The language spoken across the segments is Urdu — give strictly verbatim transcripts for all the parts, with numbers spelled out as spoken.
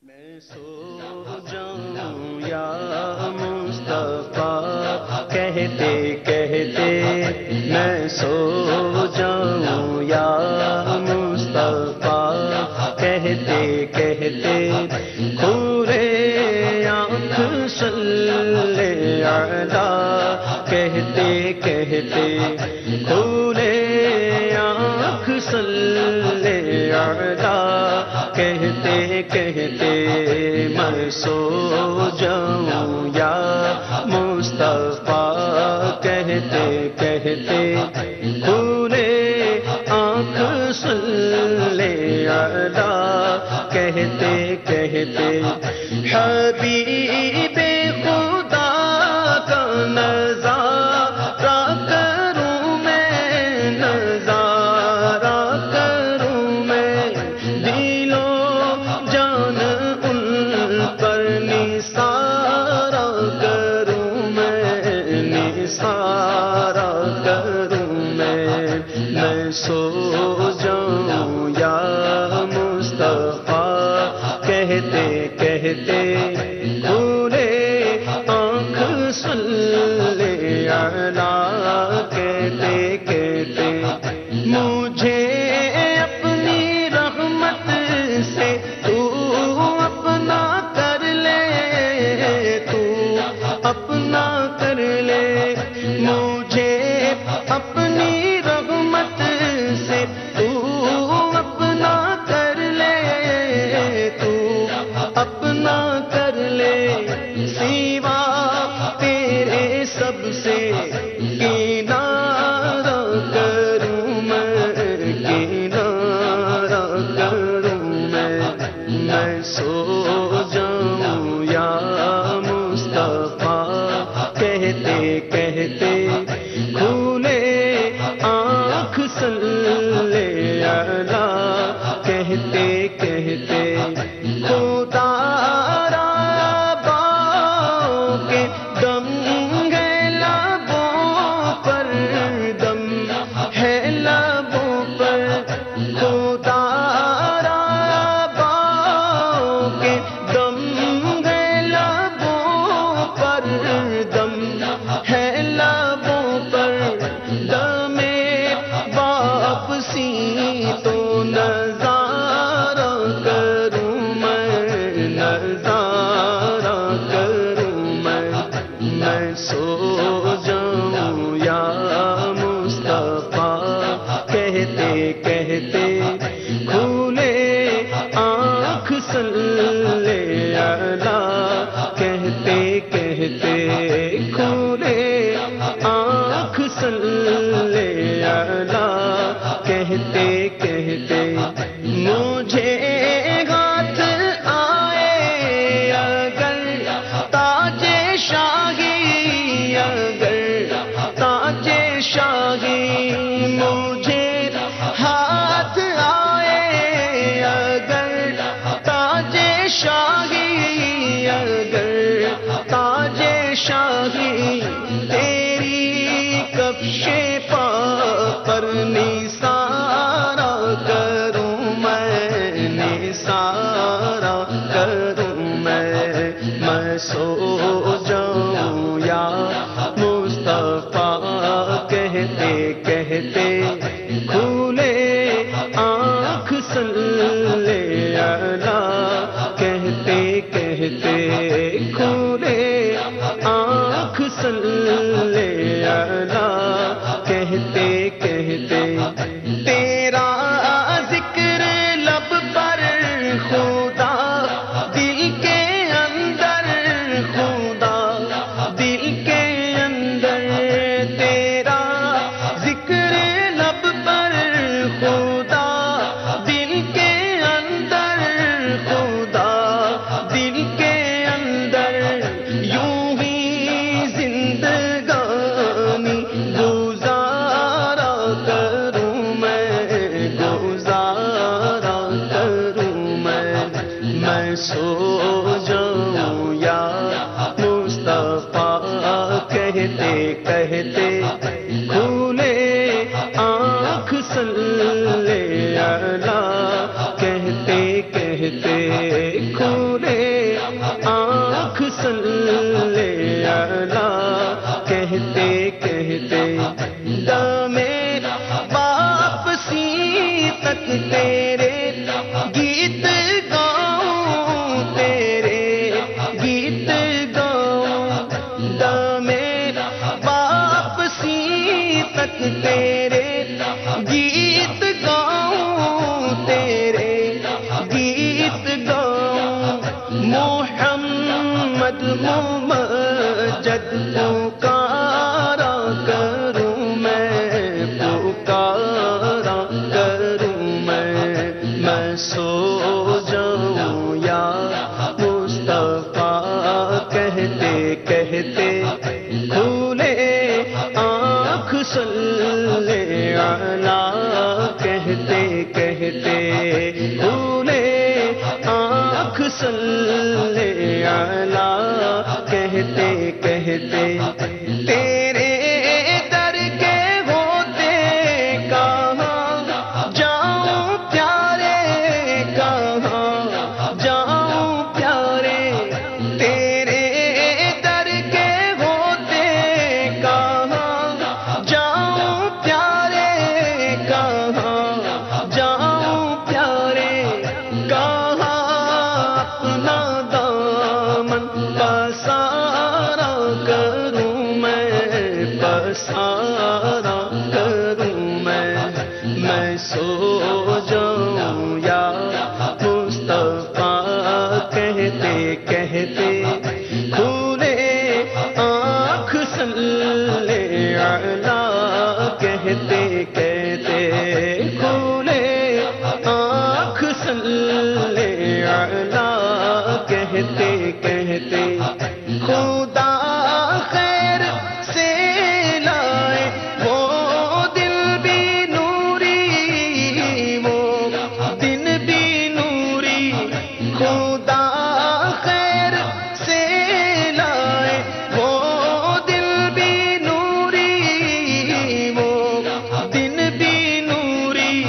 میں سو جاؤں یا مصطفیٰ کہتے کہتے، میں سو جاؤں یا مصطفیٰ کہتے کہتے، کھولے آنکھ صلی علی کہتے کہتے، کھولے آنکھ صلی علی کہتے کہتے، میں سو جاؤں یا مصطفیٰ کہتے کہتے، کھولے آنکھ صلی علی کہتے کہتے، حبیب خدا کا نظارہ کروں میں، نظارہ کروں میں، دل و جان ان پر نثارہ کروں میں، نثارہ کروں میں، میں سو جاؤں یا مصطفیٰ کہتے کہتے، کھولے آنکھ صلی علی کہتے کہتے، مجھے اپنی رحمت سے تو اپنا کر لے، تو اپنا کر لے، مجھے اپنی رحمت سے تو اپنا کر لے، تو اپنا کر لے، سوا تیرے سب سے کنارہ کروں میں، کنارہ کروں میں، میں سو جاؤں یا مصطفیٰ کہتے کہتے، کھولے آنکھ صلی علی کہتے کہتے، خدا را باؤں کے دم ہے لبوں پر، دم ہے لبوں پر، خدا را باؤں کے دم ہے لبوں پر، دم ہے لبوں پر، دم واپسی تو نظارہ کروں میں، نظارہ کروں میں، میں سو جاؤں یا مصطفیٰ کہتے کہتے، کھولے آنکھ صلی علی کہتے کہتے، کھولے آنکھ صلی علی کہتے کہتے، مجھے ہاتھ آئے اگر تاج شاہی، اگر تاج شاہی، مجھے ہاتھ آئے اگر تاج شاہی، اگر تاج شاہی، تیری کفش پا پر نثارہ کروں میں، نثارہ کروں میں، میں سو جاؤں یا مصطفیٰ کہتے کہتے، کھولے آنکھ صلی علی کہتے کہتے، کھولے آنکھ صلی علی کہتے کہتے، تیرا ذکر لب پر خدا دل کے اندر، خدا دل کے اندر، تیرا ذکر لب پر خدا دل کے اندر، خدا دل کے اندر، یوں ہی زندگانی گزارا کروں میں، گزارا کروں میں، میں سو جاؤں یا مصطفیٰ کہتے کہتے، کھولے آنکھ صلی علی کہتے کہتے کھولے آنکھ صلی علی کہتے کہتے دم واپسی تک تیرے گیت گاؤں تیرے گیت گاؤں دم واپسی تک تیرے گیت گاؤں تیرے گیت گاؤں محمد ممجد پکارا کروں میں پکارا کروں میں میں سو جاؤں یا مصطفیٰ کہتے کہتے کھولے آنکھ صلی علی کہتے کہتے کھولے آنکھ صلی علی کہتے کہتے تیرے در کے ہوتے کہاں جاؤں پیارے کہاں جاؤں پیارے تیرے در کے ہوتے کہاں جاؤں پیارے کہاں جاؤں پیارے کہاں اپنا دامن پسارا کروں میں پسارا کروں میں میں سو جاؤں یا مصطفیٰ کہتے کہتے کھولے آنکھ صلی علی کہتے کہتے کھولے آنکھ صلی علی کہتے کہتے خدا خیر سے لائے وہ دل بھی نوری وہ دن بھی نوری خدا خیر سے لائے وہ دل بھی نوری وہ دن بھی نوری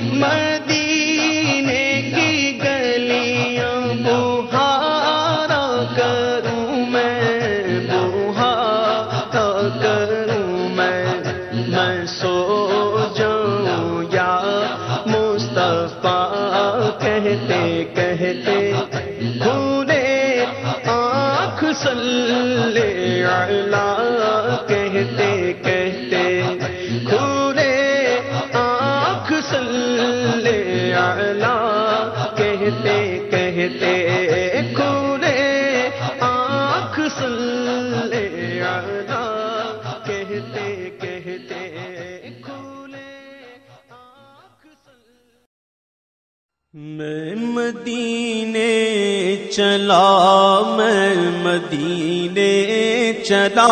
مدینے کی گلیاں بہارا کروں میں بہارا کروں میں میں سو جاؤں یا مصطفیٰ کہتے کہتے کھولے آنکھ صلی علی کہتے کہتے کھولے آنکھ صلی علی کہتے کہتے کھولے آنکھ صلی علی کہتے کہتے کھولے آنکھ صلی میں مدینے چلا میں مدینے چلا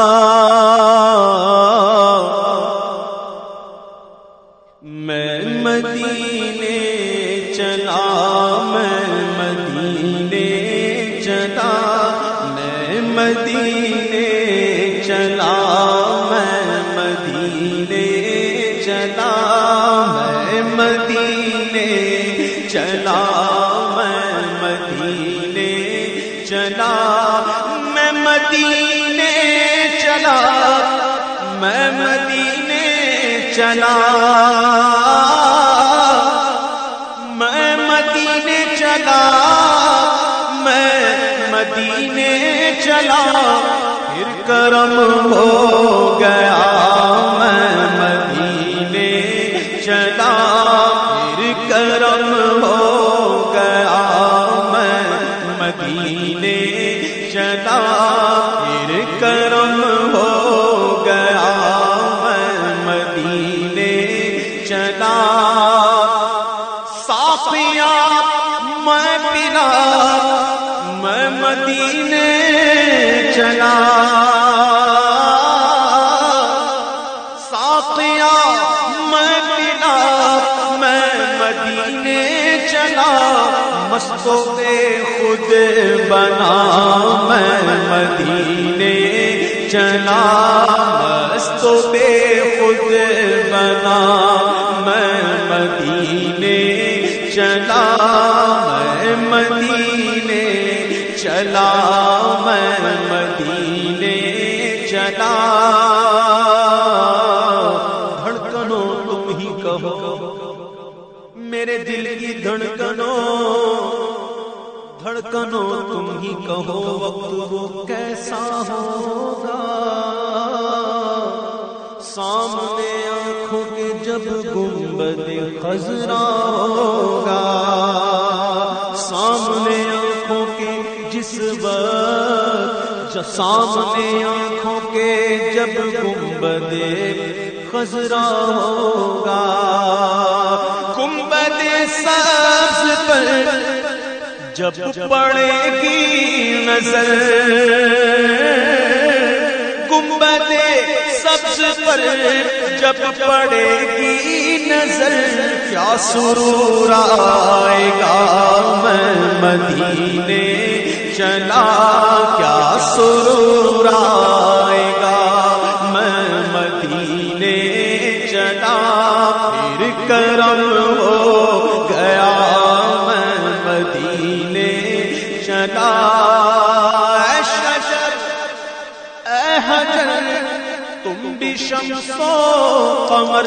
میں مدینے چلا میں مدینے چلا میں مدینے چلا میں مدینے چلا میں مدینے چلا میں مدینے چلا میں مدینے چلا میں مدینے چلا میں مدینے چلا میں مدینے چلا پھر کرم ہو گیا میں مدینے چلا پھر کرم ہو گیا میں مدینے چلا پھر کرم ہو گیا میں مدینے چلا صافیاں میں پلا میں مدینے چلا صافیاں میں پلا میں مدینے چلا مستوں پہ خود بنا میں مدینے چلا مستوں پہ خود بنا میں مدینے چلا میں مدینے مدینے چلا میں مدینے چلا دھڑکنوں تم ہی کہو میرے دل کی دھڑکنوں دھڑکنوں تم ہی کہو وقت وہ کیسا ہوگا سامنے آنکھوں کے جب گنبد خضرا ہوگا سامنے آنکھوں کے جس وقت سامنے آنکھوں کے جب گنبد خضرا ہوگا گنبد سبز پر جب پڑے گی نظر گنبد سبز پر جب پڑے گی نظر کیا سرور آئے گا میں مدینے چلا کیا سرور آئے گا میں مدینے چلا پھر کرم ہو گیا میں مدینے چلا اے شجر اے حجر تم بھی شمس و قمر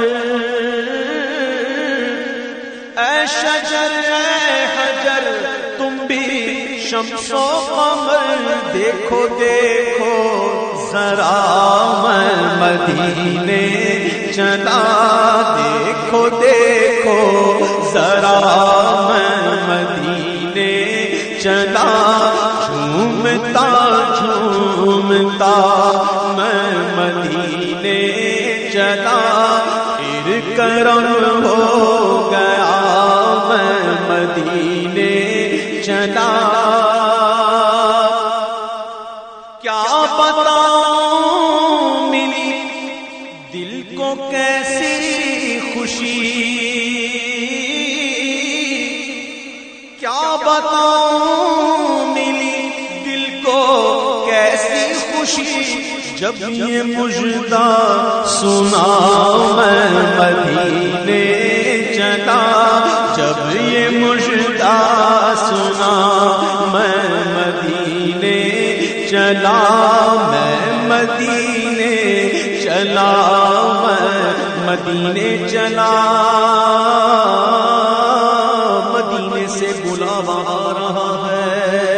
اے شجر اے حجر تم بھی شمس و قمر دیکھو دیکھو ذرا میں مدینے چلا دیکھو دیکھو ذرا میں مدینے چلا جھومتا جھومتا میں مدینے چلا پھر کرم ہو گیا میں مدینے چلا کیا بتاؤں ملی دل کو کیسی خوشی کیا بتاؤں ملی دل کو کیسی خوشی جب یہ مژدہ سنا میں مدینے چلا جب یہ مژدہ سنا میں مدینے چلا میں مدینے چلا میں مدینے چلا مدینے سے بلاوا آ رہا ہے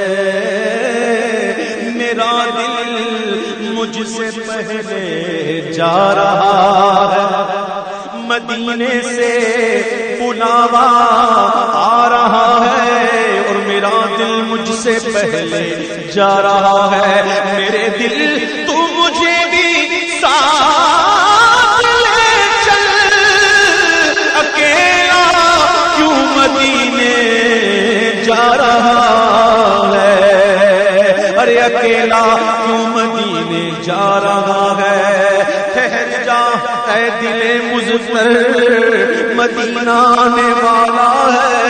میرا دل مجھ سے پہلے جا رہا ہے مدینے سے بلاوا آ رہا ہے اور میرا دل مجھ سے پہلے جا رہا ہے میرے دل تو مجھے بھی ساتھ لے چل اکیلا کیوں مدینے جا رہا ہے ارے اکیلا کیوں مدینے جا رہا ہے ٹھہر جا اے دل مضطر مدینہ آنے والا ہے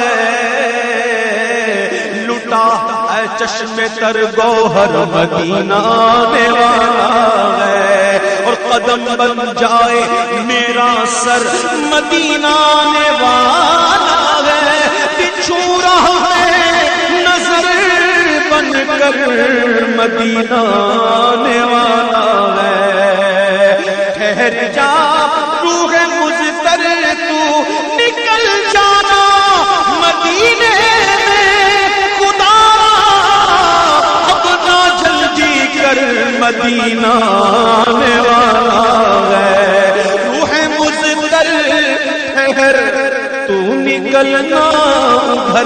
لٹا اے چشم تر گوہر مدینہ آنے والا ہے اور قدم بن جائے میرا سر مدینہ آنے والا ہے بچھو رہا ہے نظر بن کر مدینہ آنے والا ہے ٹھہر جا روح مضطر تو نکل جانا مدینے میں خدا اپنا جلدی کر مدینہ آنے والا ہے روح مضطر ٹھہر تو نکلنا گھر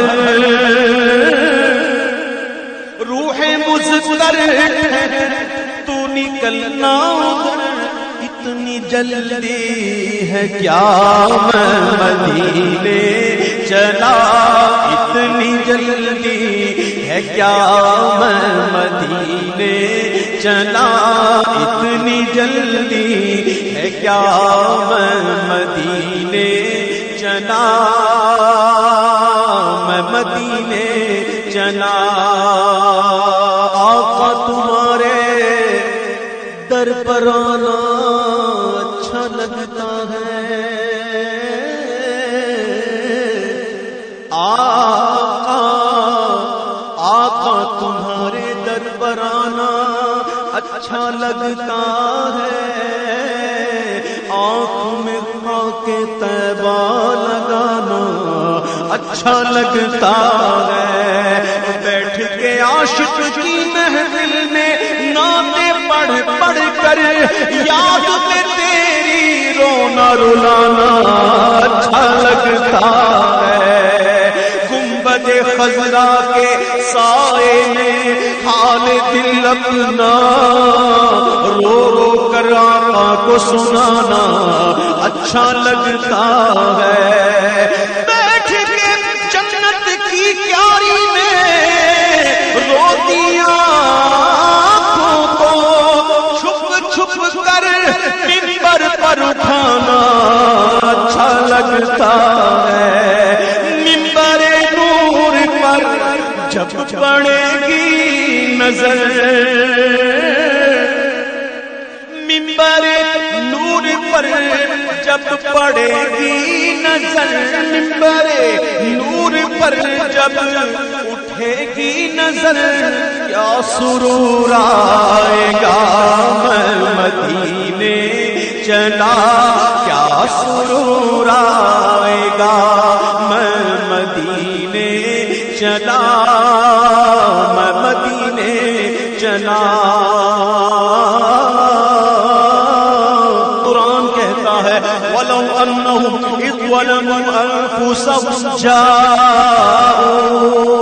روح مضطر تو نکلنا ادھر اتنی جلدی ہے کیا میں مدینے چلا اتنی جلدی ہے کیا میں مدینے چلا اتنی جلدی ہے کیا میں مدینے چلا میں مدینے چلا آقا تمہارے در پر آنا اچھا لگتا ہے آقا اچھا لگتا ہے، آنکھ میں خاک طیبہ لگانا اچھا لگتا ہے، بیٹھ کے عاشق کی محفل میں نعتیں پڑھ پڑھ کر یاد میں تیری رونا رلانا اچھا لگتا ہے، گنبد خضرا کے سائے میں حال دل اپنا رو رو کر آقا کو سنانا اچھا لگتا ہے، بیٹھ کے جنت کی کیاری میں روتی آنکھوں کو چھپ چھپ کر منبر پر اٹھانا اچھا لگتا ہے، منبر نور پر جب پڑے گی نظر، منبر نور پر جب پڑے گی نظر، منبر نور پر جب اٹھے گی نظر، کیا سرور آئے گا میں مدینے چلا، کیا سرور آئے گا میں مدینے چلا، میں مدینے چلا۔ قرآن کہتا ہے وَلَوْ أَنَّهُمْ إِذْ ظَلَمُوا أَنفُسَهُمْ جَاءُوكَ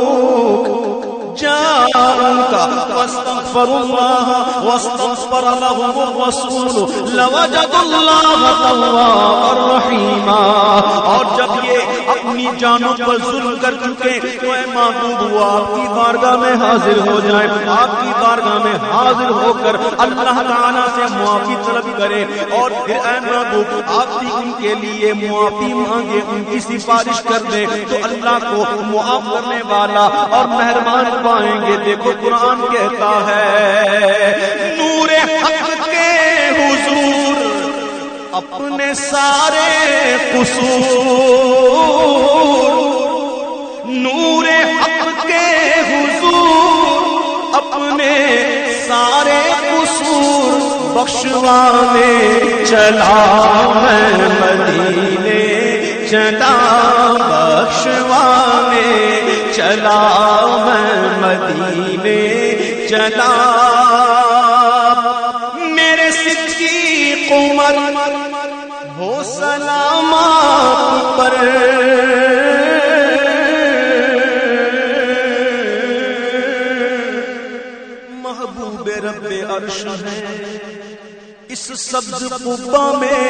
جاءوك واستغفروا الله واستغفر لهم الرسول لوجدوا الله توابا رحيما۔ اور جب یہ اپنی جانوں پر ظلم کر چکے تو اے محبوب وہ آپ کی بارگاہ میں حاضر ہو جائیں، آپ کی بارگاہ میں حاضر ہو کر اللہ تعالیٰ سے معافی طلب کرے، اور پھر اے محبوب آپ بھی ان کے لیے معافی مانگے، ان کی سفارش کر دے تو اللہ کو معاف کرنے والا اور مہربان پائیں گے۔ دیکھو قرآن کہتا ہے نور حق کے حضور اپنے سارے قصور، نور حق کے حضور اپنے سارے قصور بخشوانے چلا میں مدینے چلا، بخشوانے چلا میں مدینے چلا، میرے صدیق عمر ہو سلام آپ پر، محبوب رب عرش ہے اس سبز قبا میں،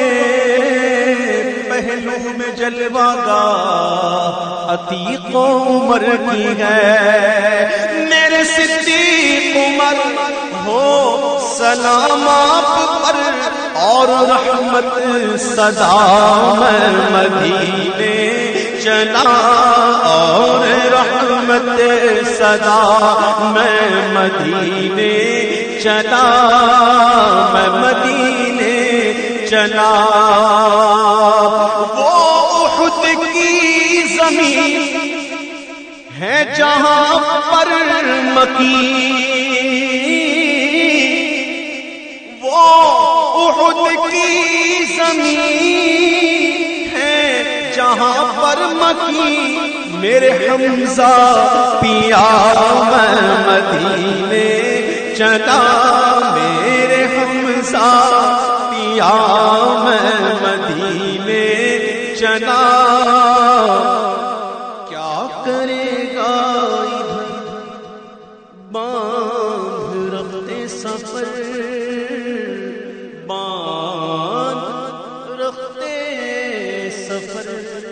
پہلو میں جلوہ گاہ عتیق عمر کی ہے، میرے صدیق عمر ہو سلام آپ پر، اور رحمت صدا میں مدینے چلا، اور رحمت صدا میں مدینے چلا، میں مدینے چلا۔ وہ احد کی زمین ہے جہاں پر مکین، وہ احد کی زمین ہے جہاں پر مکین، میرے حمزہ پیا میں مدینے چلا، میرے حمزہ پیا میں مدینے چلا، کیا کرے گا ادھر باندھ رکھتے سفر، باندھ رکھتے سفر،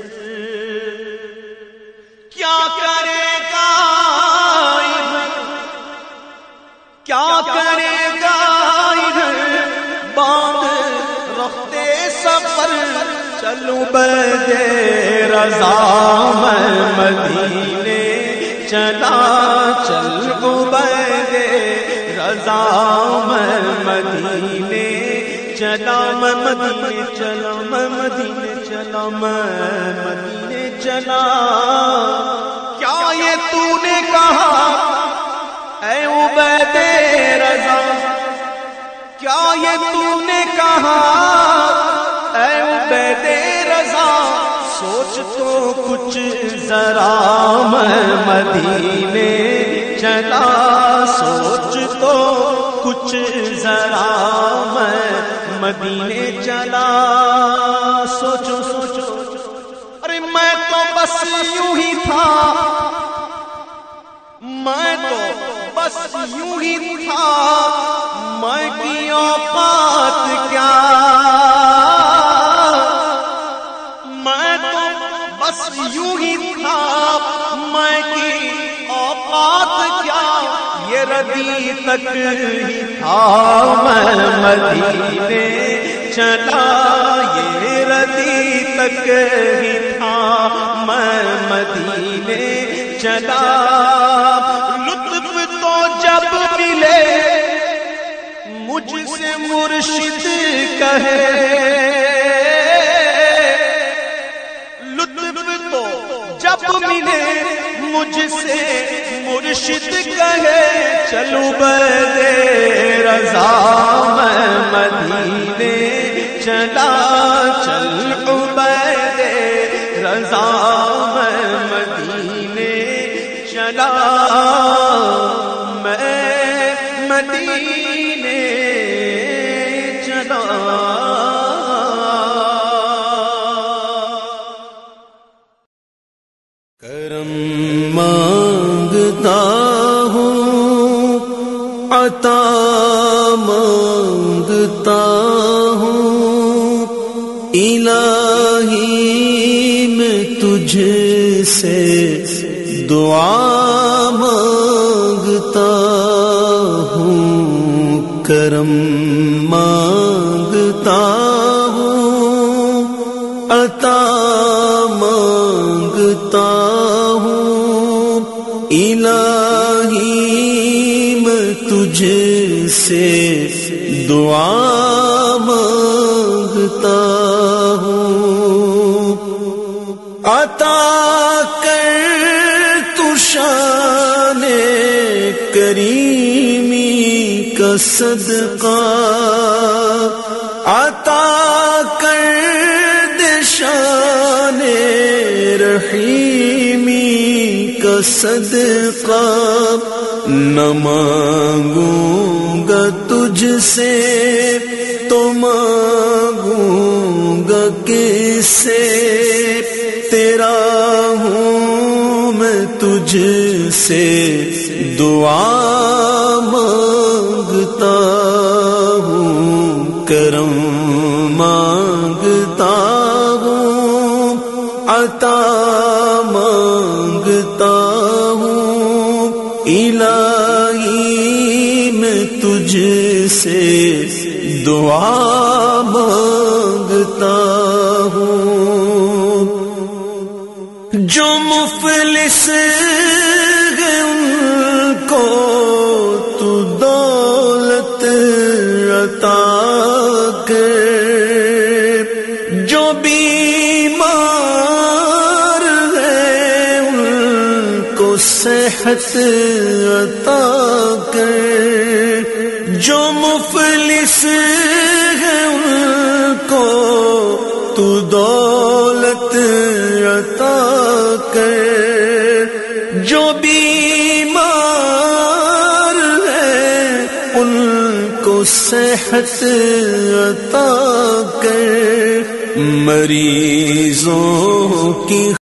کیا کرے گا ادھر، کیا کرے گا ادھر باندھ رکھتے سفر، چلو بدے رضا میں مدینے چلا، چلو بدے رضا میں مدینے چلا، میں مدینے چلا، میں مدینے چلا، میں مدینے چلا، کیا یہ تو نے کہا اے عبید رضا سوچ تو کچھ ذرا میں مدینے چلا، سوچ تو کچھ ذرا میں مدینے چلا، سوچو سوچو، ارے میں تو بس یوں ہی تھا، میں تو بس یوں ہی تھا، میں کی اوقات کیا، میں تو بس یوں ہی تھا، میں کی اوقات کیا، یہ ردی تک ہی تھا میں مدینے چلا، یہ ردی تک ہی تھا میں مدینے چلا، لطف تو جب ملے مجھ سے مرشد کہے، لطف تو جب ملے مجھ سے مرشد کہے، چلو بدے رضا میں مدینے چلا، چل بدے رضا میں مدینے چلا، میں مدینے چلا۔ کرم مانگتا ہوں، عطا مانگتا ہوں، الہی میں تجھ سے دعا مانگتا ہوں، کرم مانگتا ہوں، عطا مانگتا ہوں، الہی میں تجھ سے دعا مانگتا ہوں، عطا کر تو شان کریمی کا صدقہ، عطا کر دے شان رحیمی کا صدقہ، نہ مانگوں گا تجھ سے تو مانگوں گا کس سے، تیرا ہوں میں تجھ سے دعا مانگتا ہوں، کرم مانگتا ہوں، عطا مانگتا ہوں، الہی میں تجھ سے دعا مانگتا ہوں، جو مفلس ہیں ان کو تو دولت عطا کر، جو بیمار ہیں ان کو صحت عطا کر، جو مفلس ہیں ان کو تو دولت عطا کر، جو بیمار ہیں ان کو صحت عطا کر، مریضوں کی